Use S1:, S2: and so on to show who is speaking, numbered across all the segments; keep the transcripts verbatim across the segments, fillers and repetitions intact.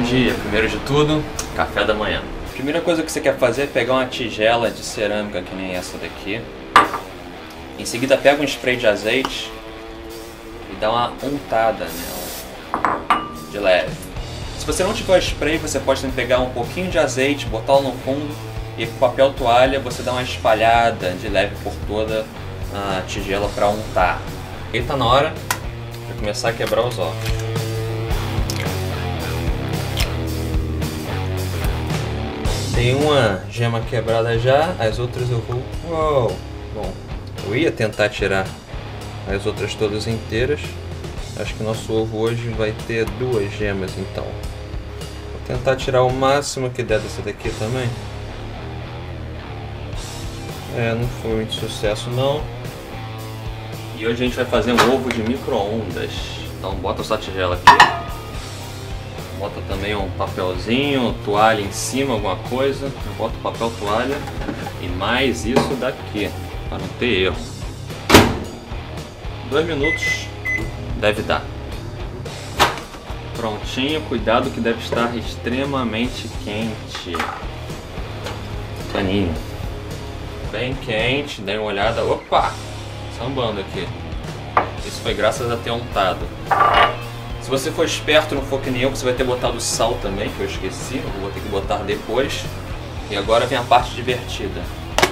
S1: dia. Primeiro de tudo, café da manhã. Primeira coisa que você quer fazer é pegar uma tigela de cerâmica que nem essa daqui. Em seguida pega um spray de azeite e dá uma untada nela, de leve. Se você não tiver spray, você pode também pegar um pouquinho de azeite, botar no fundo e com papel toalha você dá uma espalhada de leve por toda a tigela para untar. E tá na hora de começar a quebrar os ovos. Tem uma gema quebrada já, as outras eu vou... Uou! Bom, eu ia tentar tirar as outras todas inteiras. Acho que nosso ovo hoje vai ter duas gemas então. Vou tentar tirar o máximo que der dessa daqui também. É, não foi muito sucesso não. E hoje a gente vai fazer um ovo de micro-ondas. Então bota sua tigela aqui. Bota também um papelzinho, toalha em cima, alguma coisa. Bota o papel toalha e mais isso daqui, para não ter erro. Dois minutos deve dar. Prontinho, cuidado que deve estar extremamente quente. Paninho. Bem quente, dê uma olhada. Opa! Sambando aqui. Isso foi graças a ter untado. Se você for esperto, não for que nem eu, você vai ter botado sal também, que eu esqueci, eu vou ter que botar depois. E agora vem a parte divertida.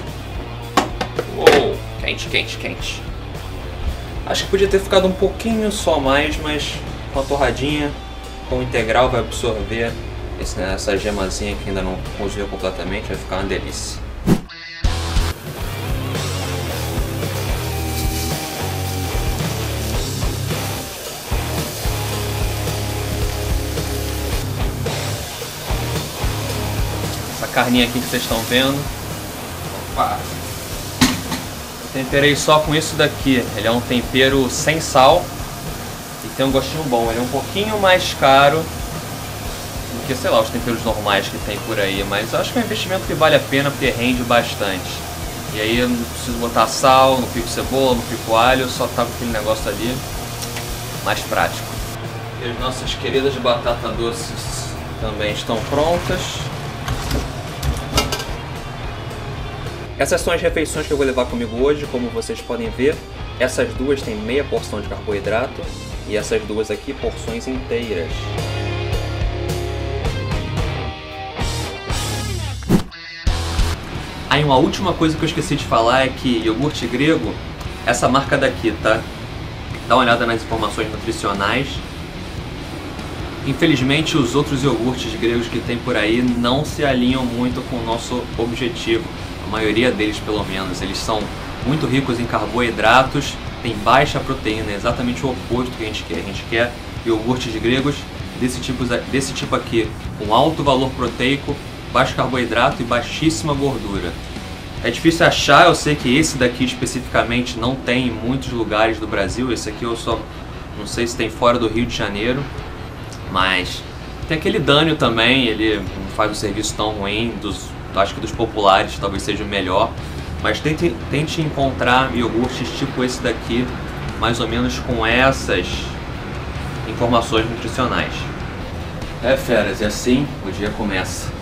S1: Uou, quente, quente, quente. Acho que podia ter ficado um pouquinho só mais, mas com a torradinha, com o integral vai absorver esse, né, essa gemazinha que ainda não cozinhou completamente, vai ficar uma delícia. Carninha aqui que vocês estão vendo. Opa. Eu temperei só com isso daqui. Ele é um tempero sem sal e tem um gostinho bom. Ele é um pouquinho mais caro do que, sei lá, os temperos normais que tem por aí, mas eu acho que é um investimento que vale a pena porque rende bastante. E aí eu não preciso botar sal, não pico cebola, não pico alho, só tá com aquele negócio ali mais prático. E as nossas queridas batatas doces também estão prontas. Essas são as refeições que eu vou levar comigo hoje, como vocês podem ver. Essas duas têm meia porção de carboidrato e essas duas aqui porções inteiras. Aí uma última coisa que eu esqueci de falar é que iogurte grego, essa marca daqui, tá? Dá uma olhada nas informações nutricionais. Infelizmente os outros iogurtes gregos que tem por aí não se alinham muito com o nosso objetivo. A maioria deles, pelo menos, eles são muito ricos em carboidratos, tem baixa proteína, é exatamente o oposto que a gente quer. A gente quer iogurtes gregos desse tipo, desse tipo aqui, com alto valor proteico, baixo carboidrato e baixíssima gordura. É difícil achar, eu sei que esse daqui especificamente não tem em muitos lugares do Brasil. Esse aqui eu só não sei se tem fora do Rio de Janeiro, mas tem aquele Dânio também, ele não faz um serviço tão ruim, dos acho que dos populares talvez seja o melhor, mas tente, tente encontrar iogurtes tipo esse daqui, mais ou menos com essas informações nutricionais. É, feras, e assim o dia começa.